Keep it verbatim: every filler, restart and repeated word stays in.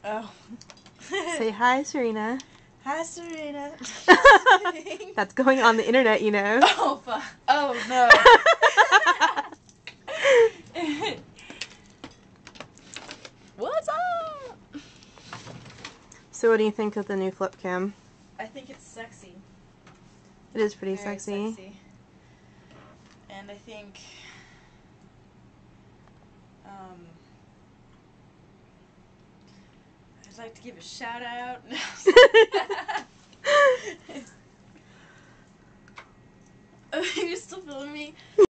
Oh. Say hi, Serena. Hi, Serena. That's going on the internet, you know. Oh, fuck. Oh, no. What's up? So what do you think of the new flip cam? I think it's sexy. It is pretty Very sexy. sexy. And I think... Um... I'd like to give a shout out. You're still filming me?